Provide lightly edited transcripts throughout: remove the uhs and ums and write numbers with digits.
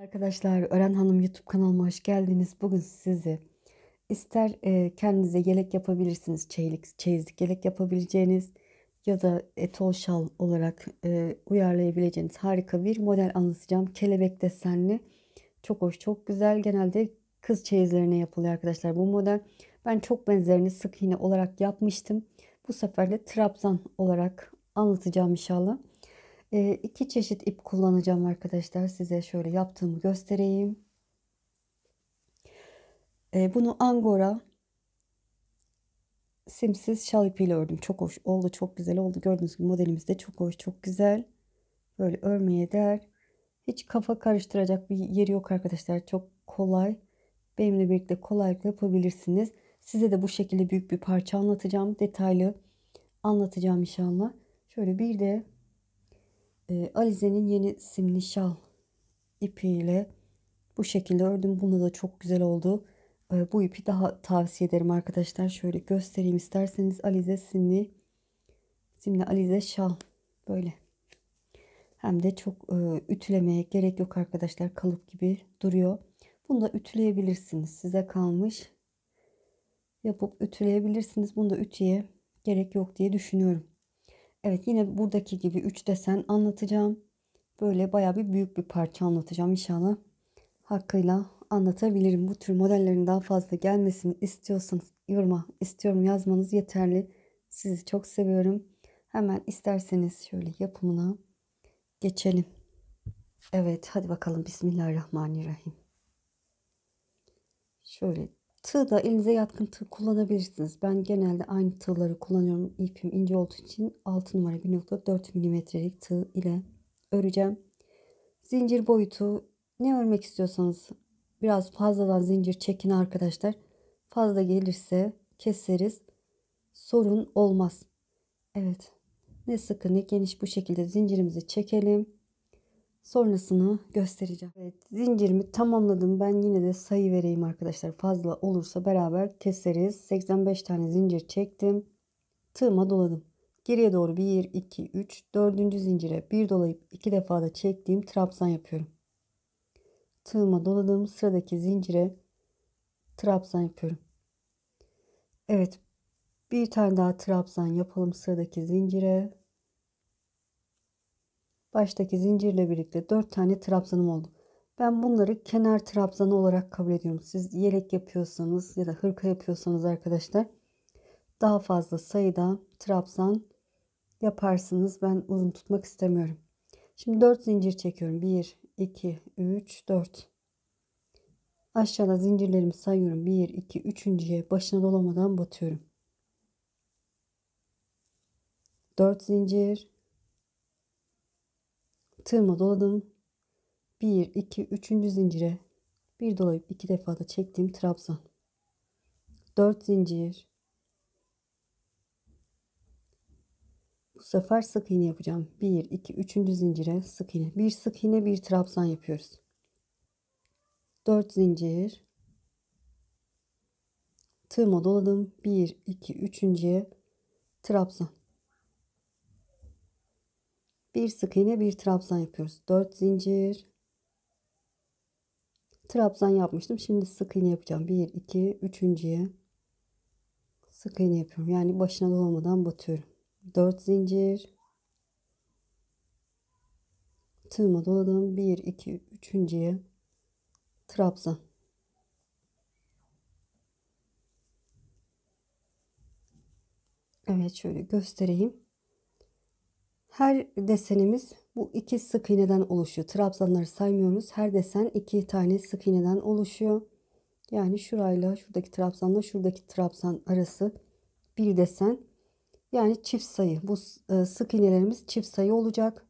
Arkadaşlar, Ören Hanım YouTube kanalıma hoş geldiniz. Bugün size ister kendinize yelek yapabilirsiniz, çeyizlik yelek yapabileceğiniz ya da etol şal olarak uyarlayabileceğiniz harika bir model anlatacağım. Kelebek desenli, çok hoş, çok güzel. Genelde kız çeyizlerine yapılıyor arkadaşlar bu model. Ben çok benzerini sık iğne olarak yapmıştım. Bu sefer de trabzan olarak anlatacağım inşallah. İki çeşit ip kullanacağım arkadaşlar. Size şöyle yaptığımı göstereyim. Bunu angora simsiz şal ipiyle ördüm. Çok hoş oldu. Çok güzel oldu. Gördüğünüz gibi modelimiz de çok hoş. Çok güzel. Böyle örmeye değer. Hiç kafa karıştıracak bir yeri yok arkadaşlar. Çok kolay. Benimle birlikte kolaylıkla yapabilirsiniz. Size de bu şekilde büyük bir parça anlatacağım. Detaylı anlatacağım inşallah. Şöyle bir de Alize'nin yeni simli şal ipiyle bu şekilde ördüm. Bunda da çok güzel oldu. Bu ipi daha tavsiye ederim arkadaşlar. Şöyle göstereyim isterseniz. Alize simli Alize şal. Böyle. Hem de çok ütülemeye gerek yok arkadaşlar. Kalıp gibi duruyor. Bunu da ütüleyebilirsiniz. Size kalmış. Yapıp ütüleyebilirsiniz. Bunu da ütüye gerek yok diye düşünüyorum. Evet, yine buradaki gibi 3 desen anlatacağım. Böyle baya bir büyük bir parça anlatacağım inşallah. Hakkıyla anlatabilirim. Bu tür modellerin daha fazla gelmesini istiyorsanız yoruma istiyorum yazmanız yeterli. Sizi çok seviyorum. Hemen isterseniz şöyle yapımına geçelim. Evet, hadi bakalım. Bismillahirrahmanirrahim. Şöyle tığ da elinize yatkın tığ kullanabilirsiniz. Ben genelde aynı tığları kullanıyorum. İpim ince olduğu için 6 numara 1,4 milimetrelik tığ ile öreceğim. Zincir boyutu ne örmek istiyorsanız biraz fazladan zincir çekin arkadaşlar. Fazla gelirse keseriz. Sorun olmaz. Evet. Ne sıkı ne geniş bu şekilde zincirimizi çekelim. Sonrasını göstereceğim. Evet, zincirimi tamamladım. Ben yine de sayı vereyim arkadaşlar. Fazla olursa beraber keseriz. 85 tane zincir çektim. Tığıma doladım. Geriye doğru 1, 2, 3, 4. zincire bir dolayıp 2 defa da çektiğim trabzan yapıyorum. Tığıma doladığım sıradaki zincire trabzan yapıyorum. Evet, bir tane daha trabzan yapalım sıradaki zincire. Baştaki zincirle birlikte 4 tane trabzanım oldu. Ben bunları kenar trabzanı olarak kabul ediyorum. Siz yelek yapıyorsanız ya da hırka yapıyorsanız arkadaşlar daha fazla sayıda trabzan yaparsınız. Ben uzun tutmak istemiyorum. Şimdi 4 zincir çekiyorum. 1, 2, 3, 4. Aşağıda zincirlerimi sayıyorum. 1, 2, 3.'ye başına dolamadan batıyorum. 4 zincir. Tığıma doladım. 1, 2, 3. zincire bir dolayıp 2 defa da çektiğim trabzan. 4 zincir. Bu sefer sık iğne yapacağım. 1, 2, 3. zincire sık iğne. Bir sık iğne, bir trabzan yapıyoruz. 4 zincir. Tığıma doladım. 1, 2, 3.'ye trabzan. Bir sık iğne, bir trabzan yapıyoruz. 4 zincir. Trabzan yapmıştım. Şimdi sık iğne yapacağım. 1, 2, 3.'ye sık iğne yapıyorum. Yani başına dolamadan batıyorum. 4 zincir. Tığıma doladım. 1, 2, 3.'ye trabzan. Evet, şöyle göstereyim. Her desenimiz bu iki sık iğneden oluşuyor. Trabzanları saymıyoruz. Her desen iki tane sık iğneden oluşuyor. Yani şurayla şuradaki trabzanla şuradaki trabzan arası bir desen. Yani çift sayı. Bu sık iğnelerimiz çift sayı olacak.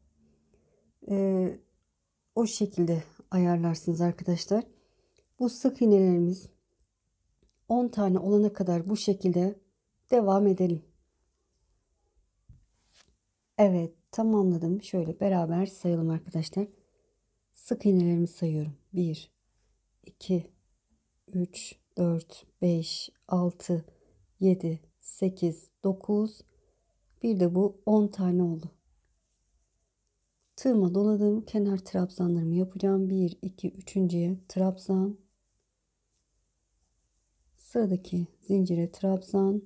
O şekilde ayarlarsınız arkadaşlar. Bu sık iğnelerimiz 10 tane olana kadar bu şekilde devam edelim. Evet, tamamladım. Şöyle beraber sayalım arkadaşlar. Sık iğnelerimi sayıyorum. 1, 2, 3, 4, 5, 6, 7, 8, 9. Bir de bu 10 tane oldu. Tığıma doladım. Kenar trabzanlarımı yapacağım. 1, 2, üçüncüye trabzan. Sıradaki zincire trabzan.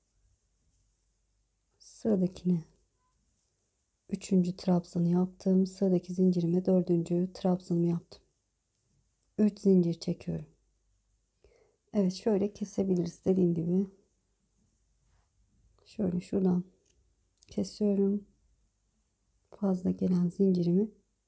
Sıradakine üçüncü trabzanı yaptım. Sıradaki zincirime dördüncü trabzanımı yaptım. 3 zincir çekiyorum. Evet, şöyle kesebiliriz dediğim gibi. Şöyle şuradan kesiyorum. Fazla gelen zincirimi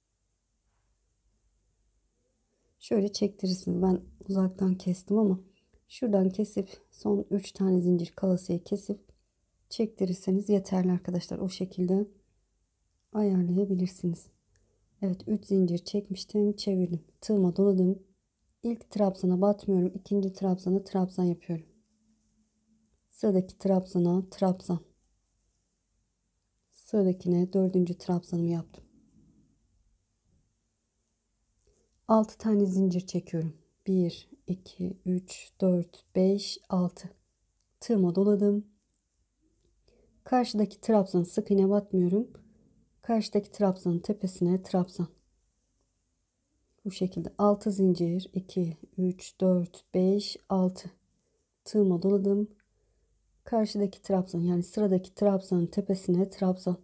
şöyle çektirirsiniz. Ben uzaktan kestim ama şuradan kesip son 3 tane zincir kalasıyı kesip çektirirseniz yeterli arkadaşlar. O şekilde ayarlayabilirsiniz. Evet, 3 zincir çekmiştim, çevirdim. Tığıma doladım. İlk trabzana batmıyorum. İkinci trabzana trabzan yapıyorum. Sıradaki trabzana trabzan. Sıradakine dördüncü trabzanımı yaptım. 6 tane zincir çekiyorum. 1, 2, 3, 4, 5, 6. Tığıma doladım. Karşıdaki trabzan, sık iğne batmıyorum. Karşıdaki trabzanın tepesine trabzan. Bu şekilde 6 zincir, 2, 3, 4, 5, 6. Tığıma doladım. Karşıdaki trabzan, yani sıradaki trabzanın tepesine trabzan.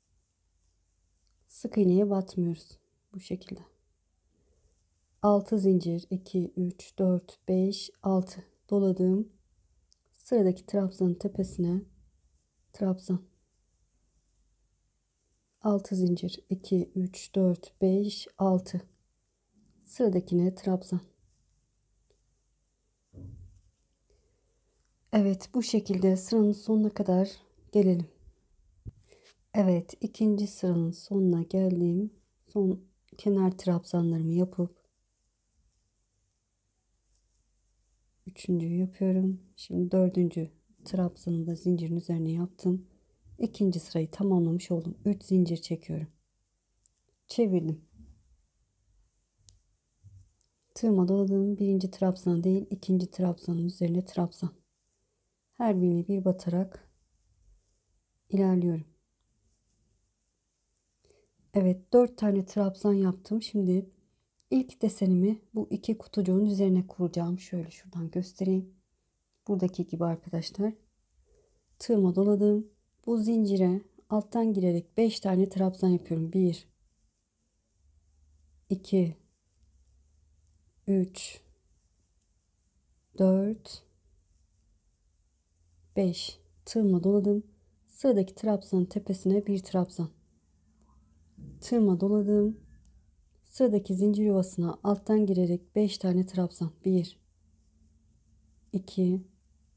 Sık iğneye batmıyoruz. Bu şekilde. 6 zincir, 2, 3, 4, 5, 6 doladım. Sıradaki trabzanın tepesine trabzan. 6 zincir, 2, 3, 4, 5, 6. Sıradakine trabzan. Evet, bu şekilde sıranın sonuna kadar gelelim. Evet, ikinci sıranın sonuna geldim. Son kenar trabzanlarımı yapıp üçüncüyü yapıyorum. Şimdi dördüncü trabzanı da zincirin üzerine yaptım. İkinci sırayı tamamlamış oldum. 3 zincir çekiyorum. Çevirdim. Tığıma doladım. Birinci trabzan değil, ikinci trabzanın üzerine trabzan. Her birine bir batarak ilerliyorum. Evet, 4 tane trabzan yaptım. Şimdi ilk desenimi bu iki kutucuğun üzerine kuracağım. Şöyle şuradan göstereyim. Buradaki gibi arkadaşlar. Tığıma doladım. Bu zincire alttan girerek 5 tane trabzan yapıyorum. 1, 2, 3, 4, 5. Tığıma doladım. Sıradaki trabzanın tepesine bir trabzan. Tığıma doladım. Sıradaki zincir yuvasına alttan girerek 5 tane trabzan. 1, 2,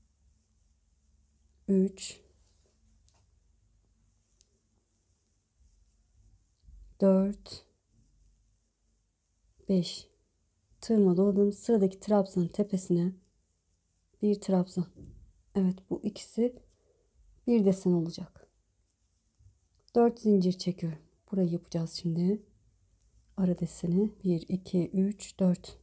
3, 4, 5. Tığıma doladım. Sıradaki trabzanın tepesine bir trabzan. Evet, bu ikisi bir desen olacak. 4 zincir çekiyorum. Burayı yapacağız şimdi. Ara deseni 1, 2, 3, 4.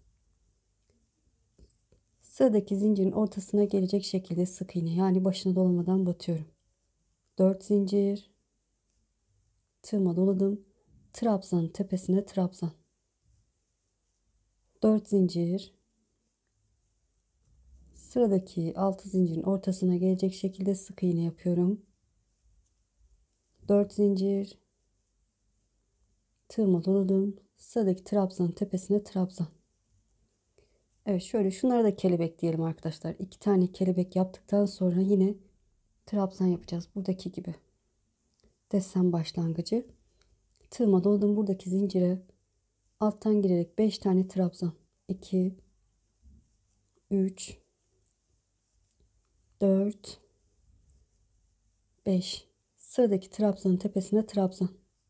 Sıradaki zincirin ortasına gelecek şekilde sık iğne, yani başına dolamadan batıyorum. 4 zincir. Tığıma doladım. Trabzanın tepesine trabzan. 4 zincir. Sıradaki 6 zincirin ortasına gelecek şekilde sık iğne yapıyorum. 4 zincir. Tığıma doladım. Sıradaki trabzanın tepesine trabzan. Evet, şöyle şunları da kelebek diyelim arkadaşlar. 2 tane kelebek yaptıktan sonra yine trabzan yapacağız. Buradaki gibi. Desen başlangıcı. Tığıma doladım. Buradaki zincire alttan girerek 5 tane trabzan. 2, 3, 4, 5. Sıradaki trabzanın tepesine trabzan.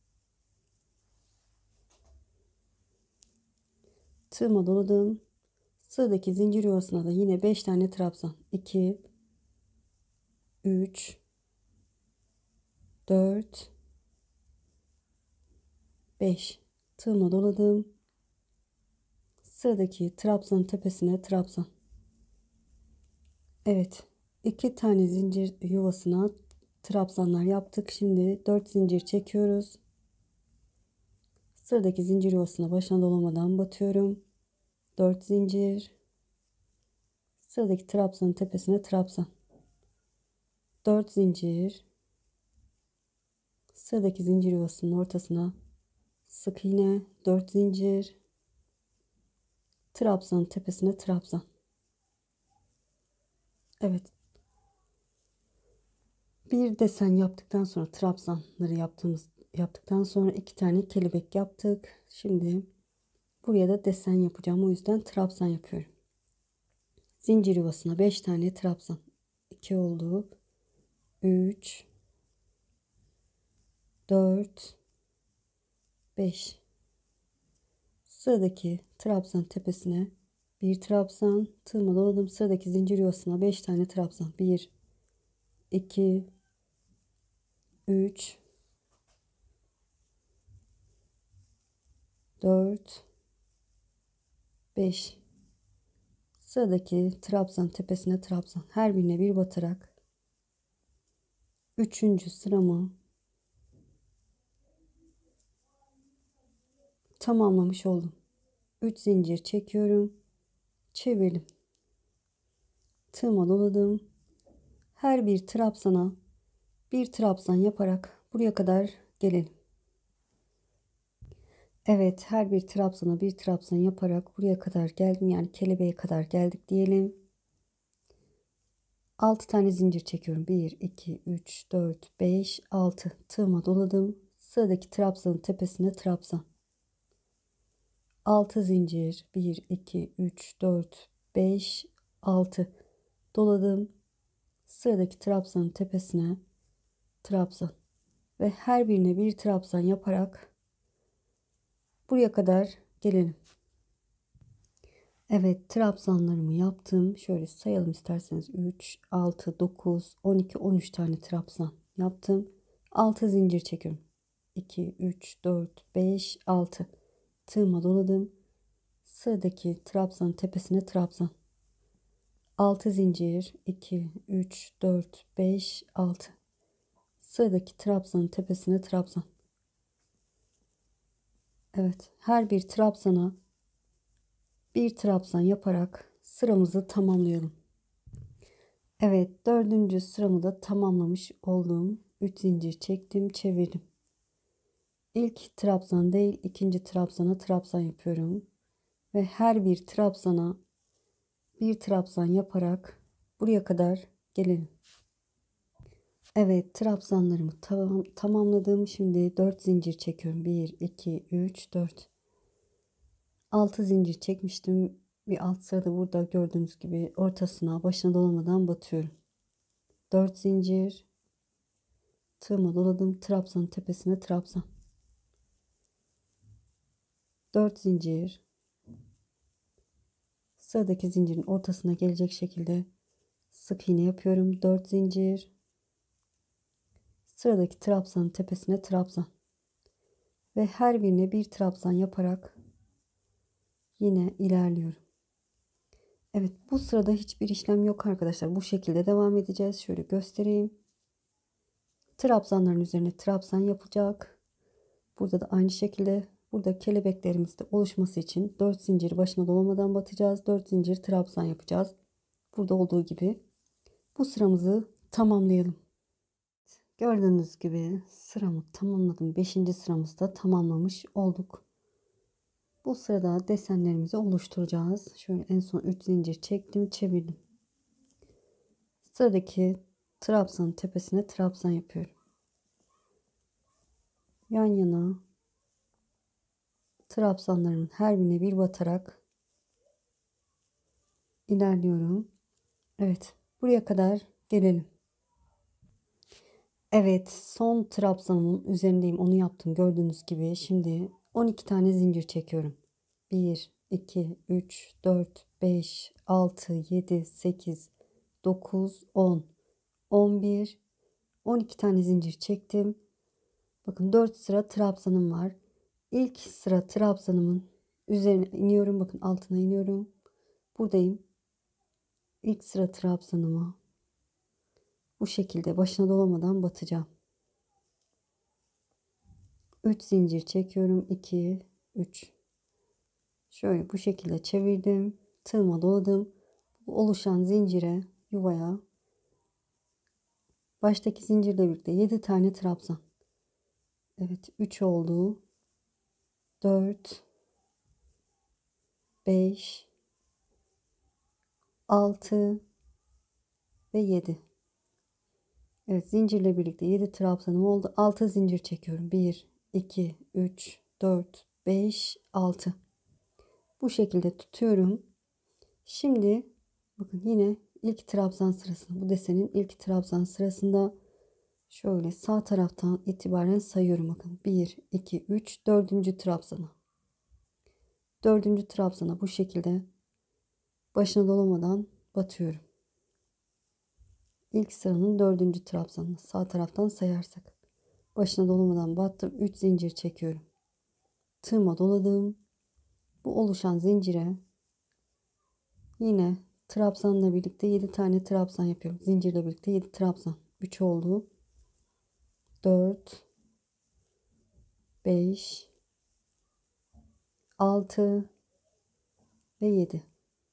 Tığıma doladım. Sıradaki zincir yuvasına da yine 5 tane trabzan. 2, 3, 4, 5. Tığıma doladım. Sıradaki trabzanın tepesine trabzan. Evet, 2 tane zincir yuvasına trabzanlar yaptık. Şimdi 4 zincir çekiyoruz. Sıradaki zincir yuvasına başına dolamadan batıyorum. 4 zincir. Sıradaki trabzanın tepesine trabzan. 4 zincir. Sıradaki zincir yuvasının ortasına sık iğne, 4 zincir. Trabzanın tepesine trabzan. Evet. Bir desen yaptıktan sonra trabzanları yaptıktan sonra 2 tane kelebek yaptık. Şimdi buraya da desen yapacağım. O yüzden trabzan yapıyorum. Zincir yuvasına 5 tane trabzan. 2 oldu. 3 4 5. Sıradaki trabzan tepesine bir trabzan, tığıma doladım. Sıradaki zincir yuvasına 5 tane trabzan. 1 2 3 4 5. Sıradaki trabzan tepesine trabzan. Her birine bir batarak 3. sıramı tamamlamış oldum. 3 zincir çekiyorum. Çevirdim. Tığıma doladım. Her bir trabzana bir trabzan yaparak buraya kadar gelelim. Evet, her bir trabzana bir trabzan yaparak buraya kadar geldim. Yani kelebeğe kadar geldik diyelim. 6 tane zincir çekiyorum. 1 2 3 4 5 6. Tığıma doladım. Sıradaki trabzanın tepesine trabzan. 6 zincir. 1 2 3 4 5 6. Doladım. Sıradaki trabzanın tepesine trabzan ve her birine bir trabzan yaparak buraya kadar gelelim. Evet, trabzanlarımı yaptım. Şöyle sayalım isterseniz. 3 6 9 12 13 tane trabzan yaptım. 6 zincir çekiyorum. 2 3 4 5 6. Tığıma doladım. Sıradaki trabzanın tepesine trabzan. 6 zincir. 2 3 4 5 6. Sıradaki trabzanın tepesine trabzan. Evet, her bir trabzana bir trabzan yaparak sıramızı tamamlayalım. Evet, dördüncü sıramı da tamamlamış oldum. 3 zincir çektim, çevirdim. İlk trabzan değil, ikinci trabzana trabzan yapıyorum ve her bir trabzana bir trabzan yaparak buraya kadar gelelim. Evet, trabzanlarımı tamamladım. Şimdi 4 zincir çekiyorum. 1 2 3 4. 6 zincir çekmiştim. Bir alt sırada burada gördüğünüz gibi ortasına başına dolamadan batıyorum. 4 zincir, tığıma doladım. Trabzanın tepesine trabzan. 4 zincir. Sıradaki zincirin ortasına gelecek şekilde sık iğne yapıyorum. 4 zincir. Sıradaki trabzanın tepesine trabzan. Ve her birine bir trabzan yaparak yine ilerliyorum. Evet, bu sırada hiçbir işlem yok arkadaşlar. Bu şekilde devam edeceğiz. Şöyle göstereyim. Trabzanların üzerine trabzan yapılacak. Burada da aynı şekilde burada kelebeklerimiz de oluşması için 4 zincir başına dolamadan batacağız. 4 zincir trabzan yapacağız. Burada olduğu gibi bu sıramızı tamamlayalım. Gördüğünüz gibi sıramı tamamladım. 5. sıramızda tamamlamış olduk. Bu sırada desenlerimizi oluşturacağız. Şöyle en son 3 zincir çektim, çevirdim. Sıradaki trabzanın tepesine trabzan yapıyorum. Yan yana trabzanların her birine bir batarak ilerliyorum. Evet, buraya kadar gelelim. Evet, son trabzanımın üzerindeyim. Onu yaptım gördüğünüz gibi. Şimdi 12 tane zincir çekiyorum. 1 2 3 4 5 6 7 8 9 10 11 12 tane zincir çektim. Bakın 4 sıra trabzanım var. İlk sıra trabzanımın üzerine iniyorum. Bakın altına iniyorum. Buradayım. İlk sıra trabzanıma bu şekilde başına dolamadan batacağım. 3 zincir çekiyorum. 2, 3. Şöyle bu şekilde çevirdim. Tığıma doladım. Bu oluşan zincire, yuvaya baştaki zincirle birlikte 7 tane trabzan. Evet, 3 oldu. 4, 5, 6 ve 7. Evet, zincirle birlikte 7 trabzanım oldu. 6 zincir çekiyorum. 1, 2, 3, 4, 5, 6. Bu şekilde tutuyorum. Şimdi bakın yine ilk trabzan sırasında, bu desenin ilk trabzan sırasında şöyle sağ taraftan itibaren sayıyorum. Bakın 1, 2, 3, 4. trabzana. 4. trabzana bu şekilde başına dolamadan batıyorum. İlk sıranın 4. trabzanını sağ taraftan sayarsak. Başına dolamadan battım. 3 zincir çekiyorum. Tığıma doladım. Bu oluşan zincire yine trabzanla birlikte 7 tane trabzan yapıyorum. Zincirle birlikte 7 trabzan. 3 oldu. 4, 5, 6 ve 7.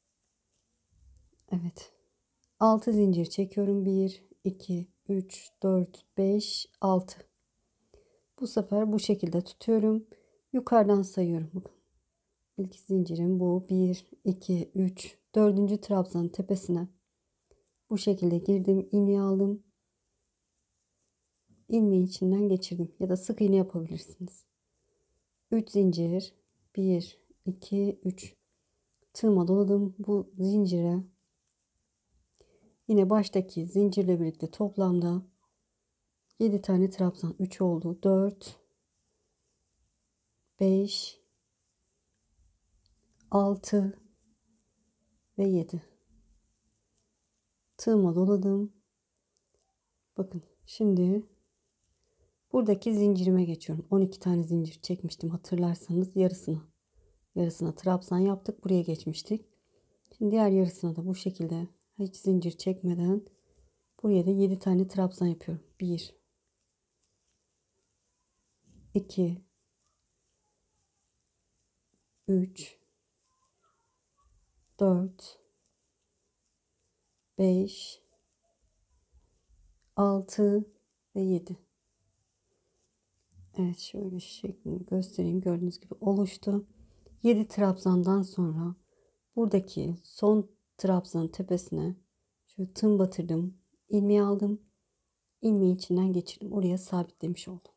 Evet. 6 zincir çekiyorum. 1, 2, 3, 4, 5, 6. Bu sefer bu şekilde tutuyorum. Yukarıdan sayıyorum. Bakın. İlk zincirim bu. 1, 2, 3, 4. trabzanın tepesine bu şekilde girdim. İlmeği aldım. İlmeği içinden geçirdim. Ya da sık iğne yapabilirsiniz. 3 zincir. 1, 2, 3. Tığıma doladım. Bu zincire yine baştaki zincirle birlikte toplamda 7 tane trabzan. 3 oldu. 4, 5, 6 ve 7. Tığıma doladım. Bakın şimdi buradaki zincirime geçiyorum. 12 tane zincir çekmiştim hatırlarsanız, yarısına trabzan yaptık, buraya geçmiştik. Şimdi diğer yarısına da bu şekilde hiç zincir çekmeden buraya da 7 tane trabzan yapıyorum. 1, 2, 3, 4, 5, 6 ve 7. Evet, şöyle şeklini göstereyim. Gördüğünüz gibi oluştu. 7 trabzandan sonra buradaki son trabzanın tepesine şöyle tığım batırdım. İlmeği aldım. İlmeği içinden geçirdim. Oraya sabitlemiş oldum.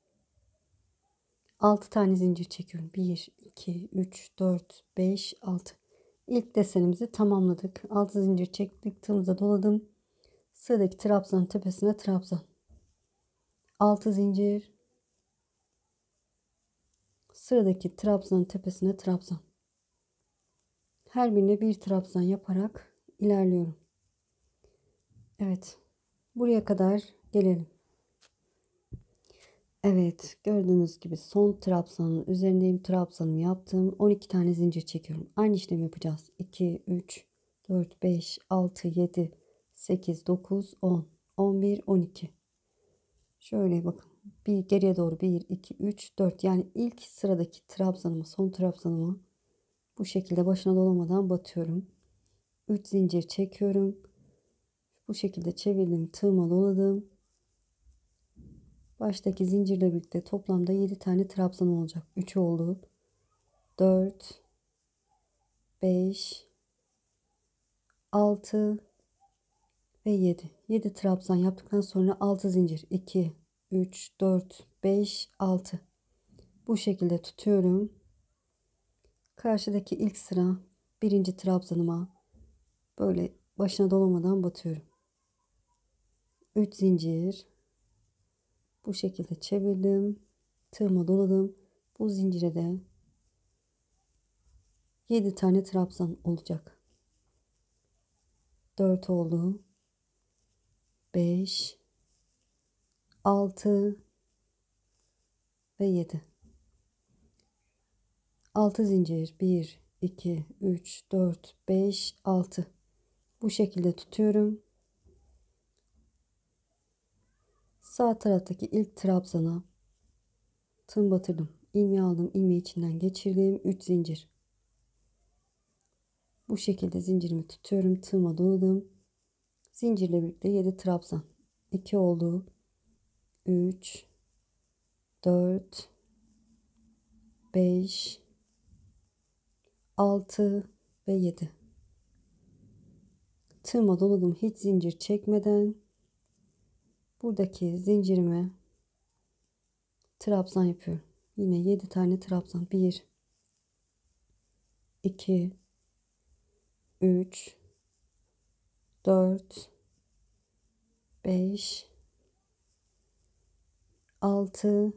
6 tane zincir çekiyorum. 1, 2, 3, 4, 5, 6. İlk desenimizi tamamladık. 6 zincir çektik. Tığımıza doladım. Sıradaki trabzanın tepesine trabzan. 6 zincir. Sıradaki trabzanın tepesine trabzan. Her birine bir trabzan yaparak ilerliyorum. Evet. Buraya kadar gelelim. Evet, gördüğünüz gibi son trabzanın üzerindeyim. Trabzanımı yaptım. 12 tane zincir çekiyorum. Aynı işlemi yapacağız. 2, 3, 4, 5, 6, 7, 8, 9, 10, 11, 12. Şöyle bakın. Bir geriye doğru 1, 2, 3, 4. Yani ilk sıradaki trabzanıma, son trabzanıma bu şekilde başına dolamadan batıyorum. 3 zincir çekiyorum. Bu şekilde çevirdim. Tığıma doladım. Baştaki zincirle birlikte toplamda 7 tane trabzan olacak. 3 oldu. 4, 5, 6 ve 7. 7 trabzan yaptıktan sonra 6 zincir. 2, 3, 4, 5, 6. Bu şekilde tutuyorum. Karşıdaki ilk sıra birinci trabzanıma böyle başına dolamadan batıyorum. 3 zincir. Bu şekilde çevirdim. Tığıma doladım. Bu zincire de 7 tane trabzan olacak. 4 oldu. 5, 6 ve 7. 6 zincir. 1, 2, 3, 4, 5, 6. Bu şekilde tutuyorum. Sağ taraftaki ilk trabzana Tığım batırdım. İlmeği aldım. İlmeği içinden geçirdim. 3 zincir. Bu şekilde zincirimi tutuyorum. Tığıma doladım. Zincirle birlikte 7 trabzan. 2 oldu. 3, 4, 5, 6 ve 7. Tığıma doladım. Hiç zincir çekmeden buradaki zincirime trabzan yapıyorum. Yine 7 tane trabzan. 1, 2, 3, 4, 5, 6,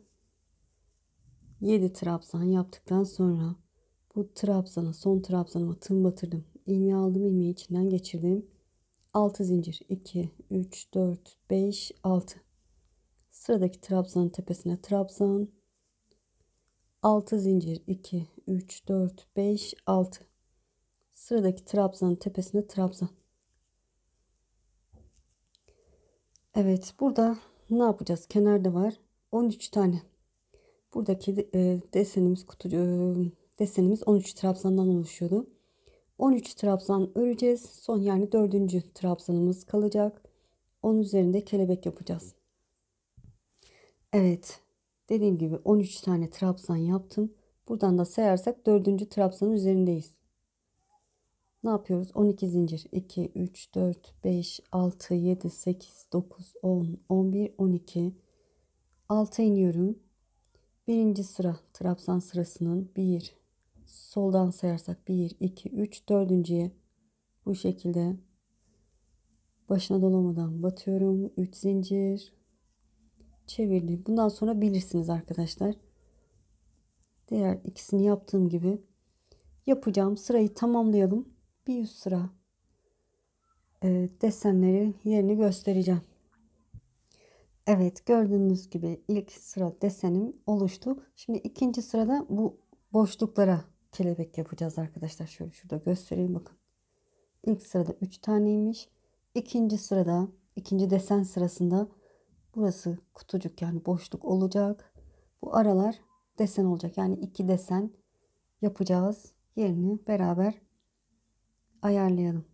7 trabzan yaptıktan sonra bu trabzana, son trabzanıma tığım batırdım. İlmeği aldım, ilmeği içinden geçirdim. 6 zincir. 2, 3, 4, 5, 6. Sıradaki trabzanın tepesine trabzan. 6 zincir. 2, 3, 4, 5, 6. Sıradaki trabzanın tepesine trabzan. Evet, burada ne yapacağız? Kenarda var 13 tane. Buradaki desenimiz 13 trabzandan oluşuyordu. 13 trabzan öreceğiz. Son yani 4. trabzanımız kalacak. Onun üzerinde kelebek yapacağız. Evet. Dediğim gibi 13 tane trabzan yaptım. Buradan da sayarsak 4. trabzanın üzerindeyiz. Ne yapıyoruz? 12 zincir. 2, 3, 4, 5, 6, 7, 8, 9, 10, 11, 12. 6 iniyorum. Birinci sıra trabzan sırasının 1, soldan sayarsak 1, 2, 3, dördüncüye bu şekilde başına dolamadan batıyorum. 3 zincir çevirdim. Bundan sonra bilirsiniz arkadaşlar. Diğer ikisini yaptığım gibi yapacağım. Sırayı tamamlayalım. Bir üst sıra desenleri yerini göstereceğim. Evet, gördüğünüz gibi ilk sıra desenim oluştu. Şimdi ikinci sırada bu boşluklara kelebek yapacağız arkadaşlar. Şöyle şurada göstereyim bakın. İlk sırada 3 taneymiş. İkinci sırada, ikinci desen sırasında burası kutucuk yani boşluk olacak. Bu aralar desen olacak. Yani 2 desen yapacağız. Yerini beraber ayarlayalım.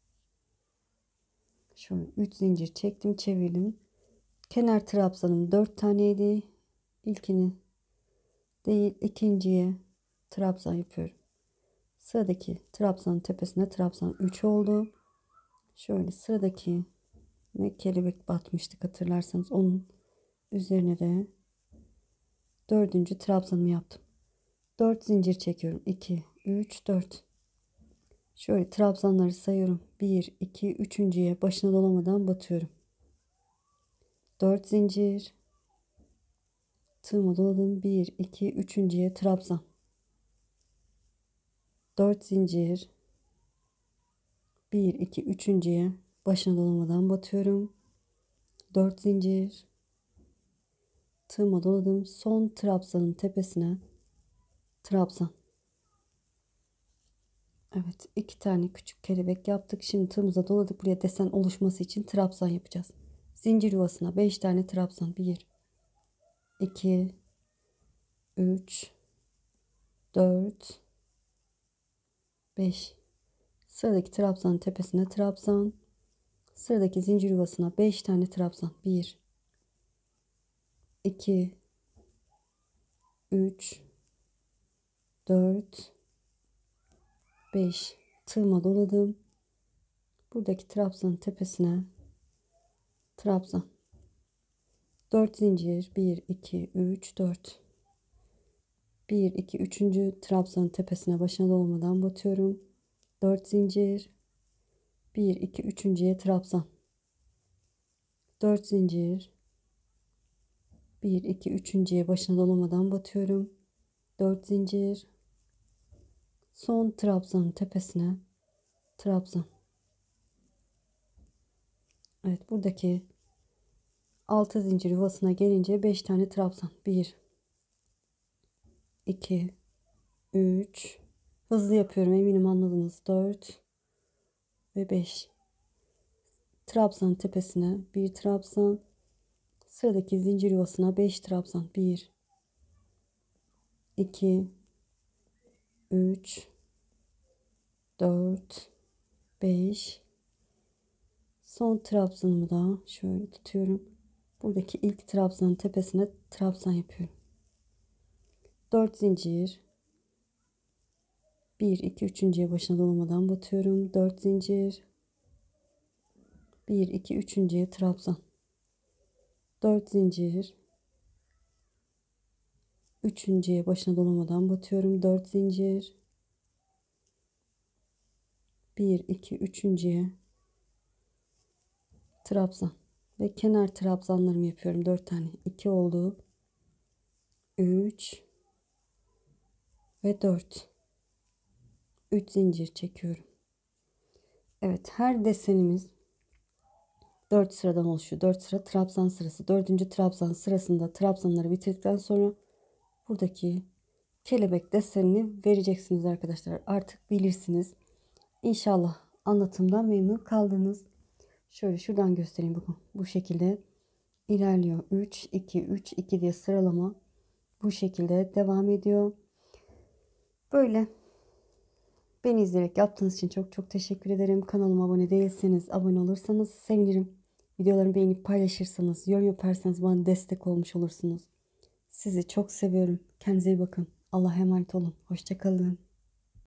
Şöyle 3 zincir çektim, çevirdim. Kenar trabzanım 4 taneydi. İlkini değil, ikinciye trabzan yapıyorum. Sıradaki trabzanın tepesine trabzan 3 oldu. Şöyle sıradaki ve kelebek batmıştık hatırlarsanız, onun üzerine de 4. trabzanımı yaptım. 4 zincir çekiyorum. 2, 3, 4. Şöyle trabzanları sayıyorum. 1, 2, üçüncüye başına dolamadan batıyorum. 4 zincir. Tığıma doladım. 1, 2, üçüncüye trabzan. 4 zincir. 1, 2, üçüncüye başına dolamadan batıyorum. 4 zincir. Tığıma doladım. Son trabzanın tepesine trabzan. Evet, 2 tane küçük kelebek yaptık. Şimdi tığımıza doladık. Buraya desen oluşması için trabzan yapacağız. Zincir yuvasına 5 tane trabzan. 1, 2, 3, 4, 5. Sıradaki trabzanın tepesine trabzan. Sıradaki zincir yuvasına 5 tane trabzan. 1, 2, 3, 4, 5. Tığıma doladım. Buradaki trabzanın tepesine trabzan. 4 zincir. 1, 2, 3, 4. 1, 2, 3. trabzanın tepesine başına dolmadan batıyorum. 4 zincir. 1, 2, üçüncüye trabzan. 4 zincir. 1, 2, üçüncüye başına dolamadan batıyorum. 4 zincir. Son trabzanın tepesine trabzan. Evet, buradaki 6 zincir yuvasına gelince 5 tane trabzan. 1, 2, 3. Hızlı yapıyorum, eminim anladınız. 4 ve 5. Trabzanın tepesine bir trabzan. Sıradaki zincir yuvasına 5 trabzan. 1, 2, 3, 4, 5. Son trabzanımı da şöyle tutuyorum. Buradaki ilk trabzanın tepesine trabzan yapıyorum. 4 zincir. 1, 2, üçüncüye başına dolamadan batıyorum. 4 zincir. 1, 2, üçüncüye trabzan. 4 zincir. Üçüncüye başına dolamadan batıyorum. 4 zincir. 1, 2, üçüncüye trabzan. Ve kenar trabzanlarımı yapıyorum. 4 tane. 2 oldu. 3 ve 4. 3 zincir çekiyorum. Evet, her desenimiz 4 sıradan oluşuyor. 4 sıra trabzan sırası. 4. trabzan sırasında trabzanları bitirdikten sonra buradaki kelebek desenini vereceksiniz arkadaşlar. Artık bilirsiniz. İnşallah anlatımdan memnun kaldınız. Şöyle şuradan göstereyim, bakın. Bu şekilde ilerliyor. 3 2 3 2 diye sıralama bu şekilde devam ediyor. Böyle beni izleyerek yaptığınız için çok çok teşekkür ederim. Kanalıma abone değilseniz abone olursanız sevinirim. Videolarımı beğenip paylaşırsanız, yorum yaparsanız bana destek olmuş olursunuz. Sizi çok seviyorum. Kendinize iyi bakın. Allah'a emanet olun. Hoşça kalın.